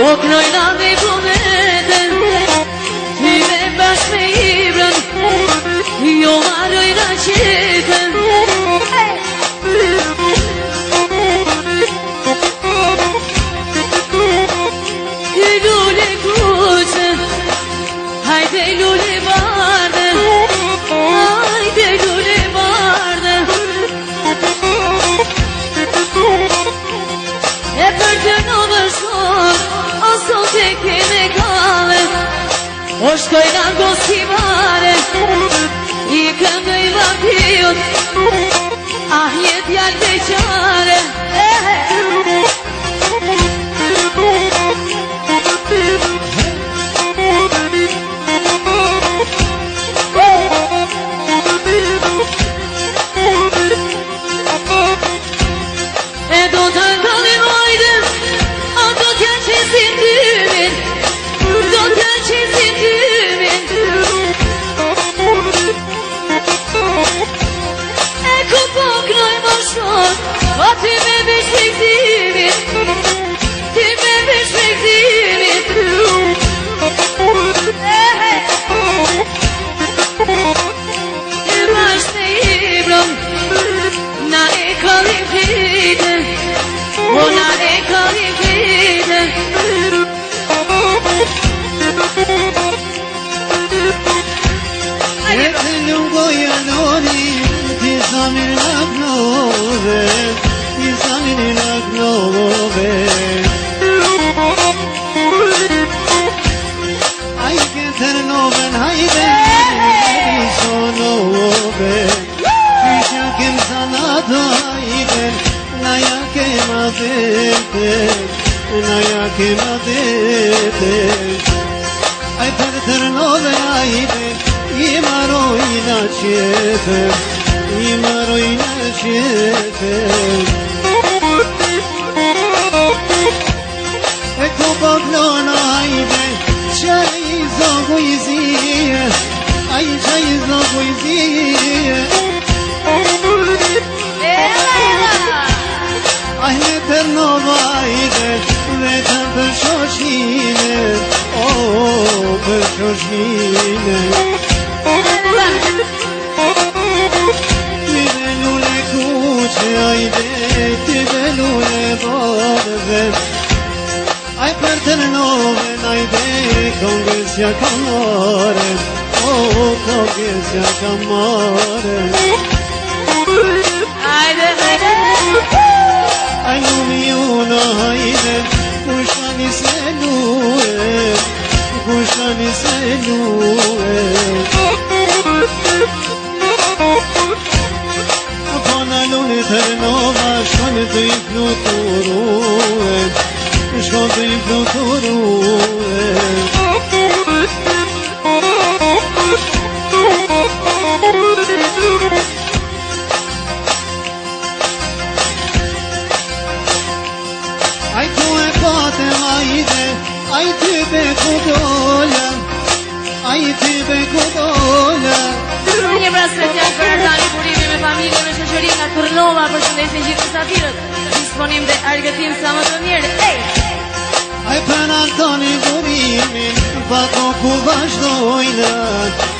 knojna dhe punetën, ty me bashkë me ibrën, jo marrojna qepën. Ty lule kuqe, hajde lule barde, hajde lule barde. E për të në vërshon, o sot e kene kale, o shkoj nga goskivare, i këngë i vakiot, ah jet jallë beqare. E do të ndallim ojdën, a do t'ja qesim dymin, do t'ja qesim dymin. E ku po knoj më shon, a ty me vish me gzimin, ty me vish me gzimin. E bashkë me ibrën, na e kallim fitën, o na e kallim fitën. E të lungoja lori, ti zamin në knove, ti zamin në knove. Aj këtër noven, hajde, i sonove. Qysha kem zanata, hajde, na ja kem adete, na ja kem adete. Aj për tërnove, hajde, i marojna qepe, i marojna qepe. E ku po klona hajde, qaj i zogu i zije, aj qaj i zogu i zije. Aj me tërnova hajde, vetëm për shoshine, o për shoshine. Ti be lule kuqe, ajde, ti be lule barde. Aj për tërnoven, ajde, kongesja kamare, o kongesja kamare. Ajde, ajde. Aj lumi uno, ajde, kushani se lue, kushani se lue. Apana luni tërnova, shkone të i fluturue, shkone të i fluturue. Aj tu e patem ajde, aj ty be ku dole, aj ty be ku dole. Një pra special për Ardani Burimi me familje me shoqëri nga Tërnova, përshëndesin gjithë mysafirët, disponim dhe argëtim sa më të mirë. Aj për Ardani Burimin, pa to ku vazhdojnë,